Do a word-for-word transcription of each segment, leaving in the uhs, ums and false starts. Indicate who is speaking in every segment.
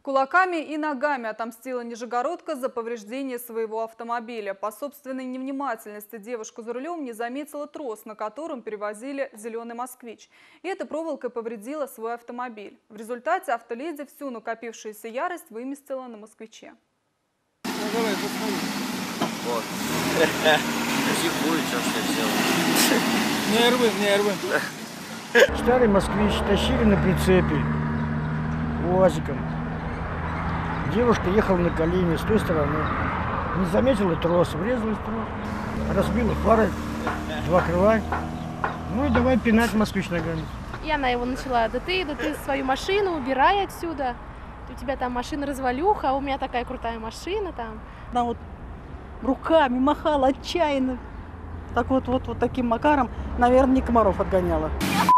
Speaker 1: Кулаками и ногами отомстила нижегородка за повреждение своего автомобиля. По собственной невнимательности девушка за рулем не заметила трос, на котором перевозили зеленый москвич. И эта проволока повредила свой автомобиль. В результате автоледи всю накопившуюся ярость выместила на москвиче.
Speaker 2: Вот. Психует, что я сделал.
Speaker 3: Нервы, нервы.
Speaker 4: Старый москвич тащили на прицепе УАЗиком. Девушка ехала на колени с той стороны. Не заметила трос, врезалась в трос. Разбила фары, два крыла. Ну и давай пинать москвич ногами.
Speaker 5: И она его начала: да ты, да ты свою машину убирай отсюда. У тебя там машина развалюха, а у меня такая крутая машина там.
Speaker 6: Она вот руками махала отчаянно. Так вот, вот, вот таким макаром, наверное, не комаров отгоняла.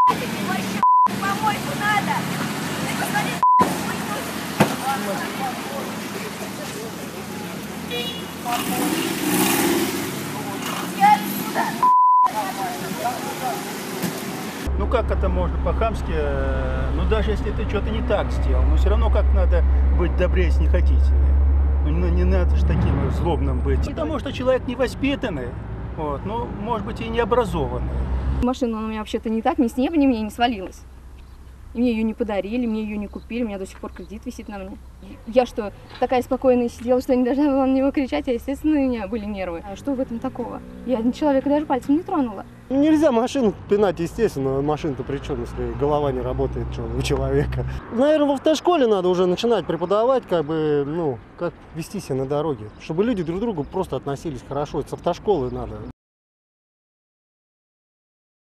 Speaker 3: Ну как это можно по-хамски, ну даже если ты что-то не так сделал, но все равно как надо быть добрее снисходительнее. Ну не надо же таким злобным быть. Потому что человек невоспитанный, вот, ну может быть и необразованный.
Speaker 7: Машина у меня вообще-то не так, ни с неба, ни мне не свалилась. И мне ее не подарили, мне ее не купили, у меня до сих пор кредит висит на мне. Я что, такая спокойная сидела, что не должна была на него кричать, а естественно у меня были нервы. А что в этом такого? Я человека даже пальцем не тронула.
Speaker 8: Нельзя машину пинать, естественно, машина-то при чем, если голова не работает что, у человека. Наверное, в автошколе надо уже начинать преподавать, как бы, ну, как вести себя на дороге, чтобы люди друг к другу просто относились хорошо, с автошколы надо.